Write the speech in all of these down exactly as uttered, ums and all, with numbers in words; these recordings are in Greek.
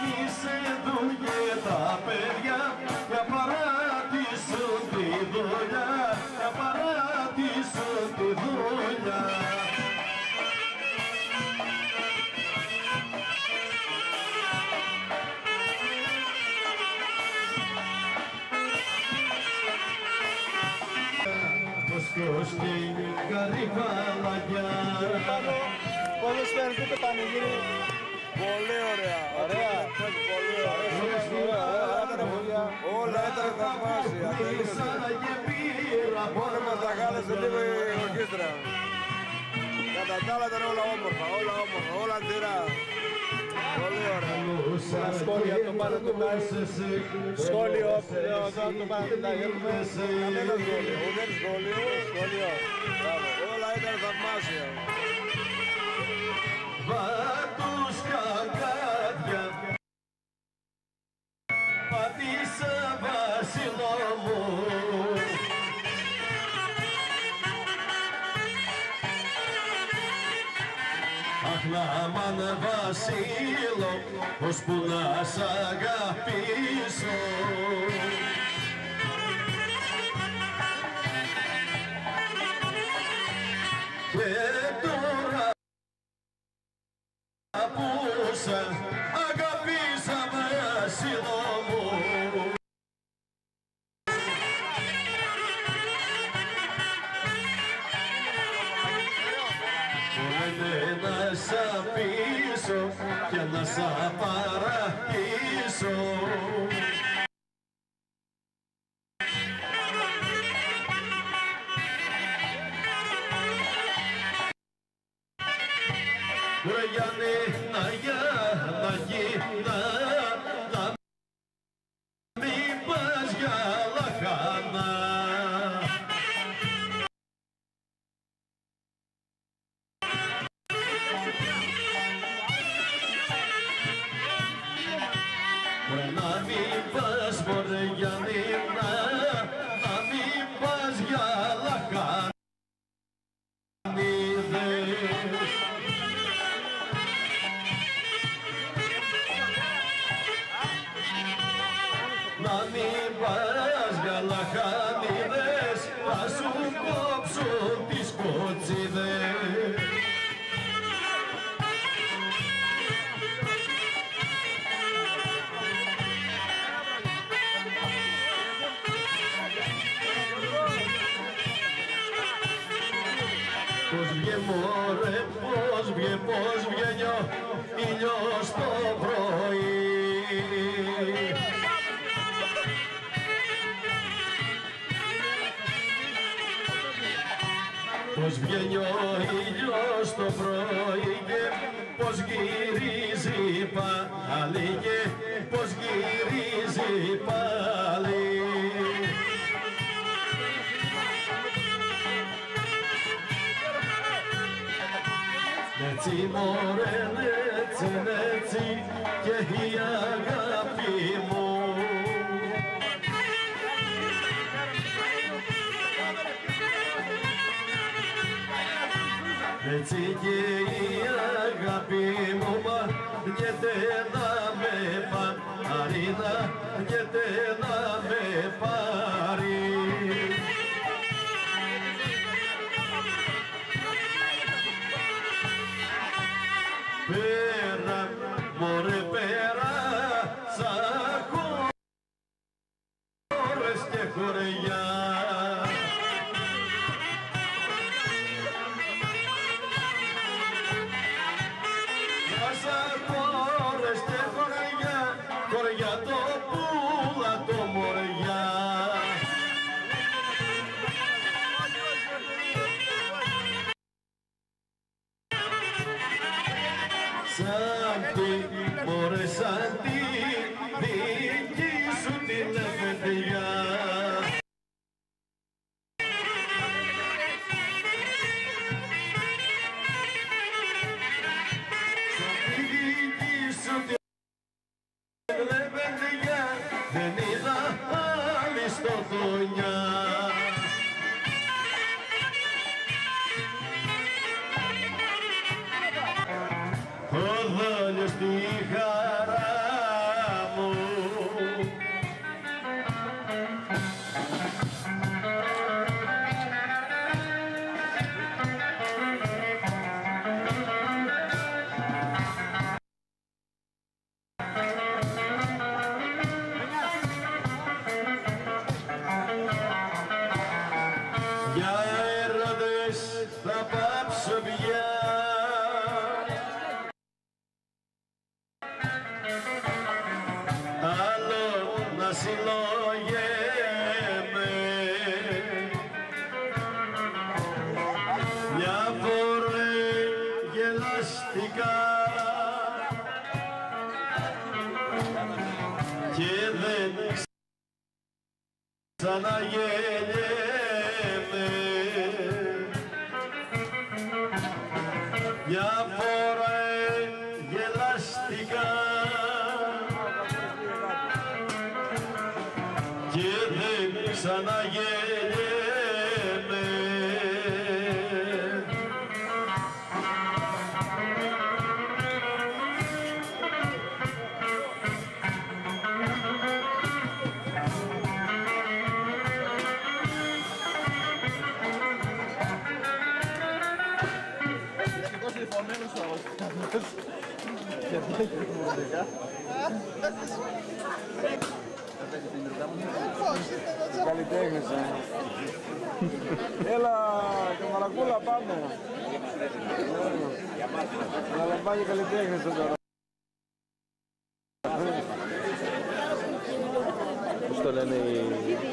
είσαι δουλειά τα παιδιά για παράτησουν τη δουλειά, για παράτησουν τη δουλειά. Κοσκή καρυβαλαγιά. Πώς φαίνεται το πανηγύρι? Πολύ ωραία. Ωραία. Πολύ ωραία. Όλα ήταν θαυμάσια. Μόνο με τα γάλασε λίγο η ορκίστρα. Κατά τα άλλα ήταν όλα όμορφα. Όλα όμορφα. Όλα αντιρά. Πολύ ωραία. Ένα σχόλιο από το πάνω του Τάι. Σχόλιο από το πάνω του Τάι. Κανένα σχόλιο. Ούτε σχόλιο. Σχόλιο. Όλα ήταν θαυμάσια. Βάτους κακάδια πατήσα βασιλό μου. Αχ να μ' βασίλο, ώσπου να σ' αγαπήσω. Και τώρα που σ' αγαπήσα βασίλο μου, λένε να σ' αφήσω και να σ' παρατήσω. Ρε Γιάννη, να για, να γίνα, να μην πας για λαχάνα. Ρε να μην πας μωρέ Γιάννη, να μην πας για λαχάνιδες. Να μην πας για λαχάνιδες, θα σου κόψουν τις κοτσίδες. Πώς βγε μωρέ, πώς βγε, πώς βγαίνει ο ήλιος το πρωί. Πώς βγαίνει ο ήλιος το πρωί και πώς γυρίζει πάλι και πώς γυρίζει πάλι. Έτσι μωρέ, έτσι, έτσι και η αγάπη μου. Έτσι και η αγάπη μου μαγνιέται να με πάρει, μαγνιέται να με πάρει. Πέρα, μωρέ πέρα, σαν χώρες και χωριά. Σαν χώρες και χωριά, χωριά το πουλα το μωριά. Σαν τι, μωρέ σαν τι, δική σου την λεβεντιά. Σαν τη δική σου την λεβεντιά, δεν είδα άλλη στο δονιά. Ο δόλιος τη χαρά συλλογέμαι μια φορά γελαστικά και δεν ξαναγελιέμαι μια φορά γελαστικά και δεν ξαναγελιέμαι. Καλλιτέχνης. Έλα, και μαλακούλα πάμε. Να λαμπάγει καλλιτέχνης τώρα. Πώς το λένε οι...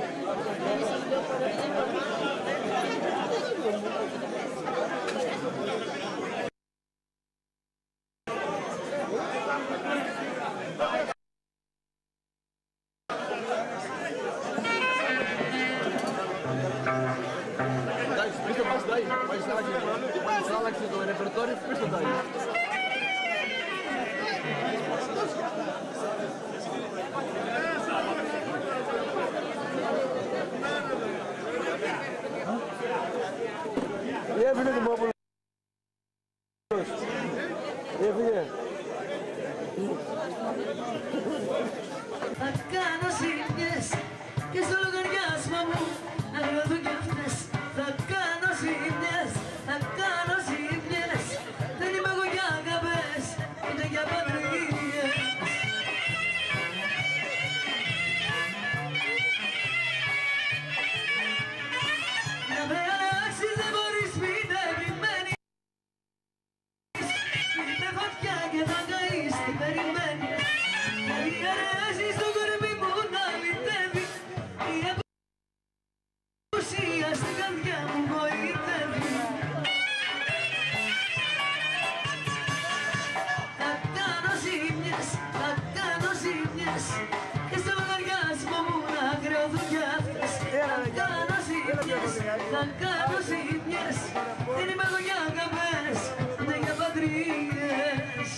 Το ρεπερτόριο πίσω το τάγει. Έφυγε τον Παπούλος. Έφυγε. Θα κάνω ζημιές και στο λογαριασμό μου να νιώθω κι αυτές. Θα κάνω ζημιές, θα κάνω ζημιές. Δεν είμαι εγώ για αγάπες, ούτε για πατρίες. Να με αλλάξεις δεν μπορείς, μην τα επιμένεις. Είμαι φωτιά και θα καείς, τι περιμένεις. Μην αρέσεις το κορμί μου να λυτεύει. Η απουσία στην καρδιά μου γοητεύει. Θα κάνω ζημιές, θα κάνω ζημιές και στο λογαριασμό μου να χρεωθούν κι αυτές. Θα κάνω ζημιές, θα κάνω ζημιές. Δεν είμαι εγώ για αγάπες, ούτε για πατρίες.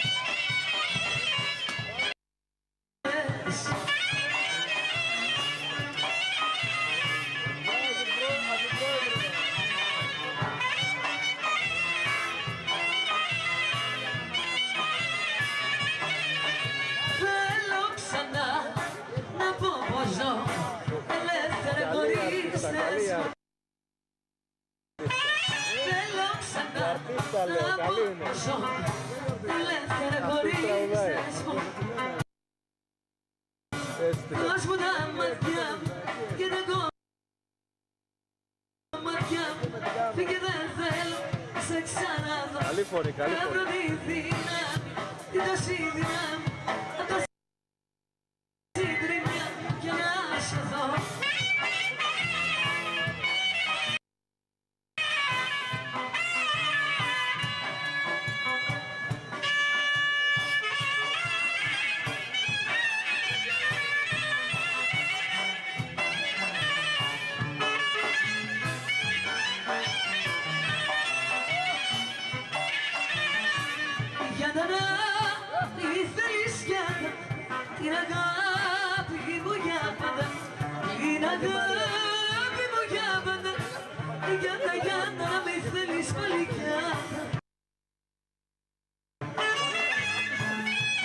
Θέλω ξανά να πω πως ζω ελεύθερα χωρίς θεσμό. Θέλω ξανά να πω πως ζω ελεύθερα χωρίς θεσμό. Δώσ' μου τα μάτια μου και τα κομμάτια μου. Φύγε δεν θέλω να σε ξαναδώ. Καλή φωνή, καλή Να φωνή. βρω τη δύναμη, την τόση δύναμη απ' τα συντριμμιά για να σωθώ. Για να τι θέλεις για να, την αγάπη μου για πάντα, την αγάπη μου για πάντα, για να, για να μη θέλεις πάλι πια.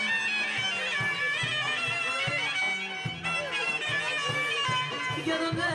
Για να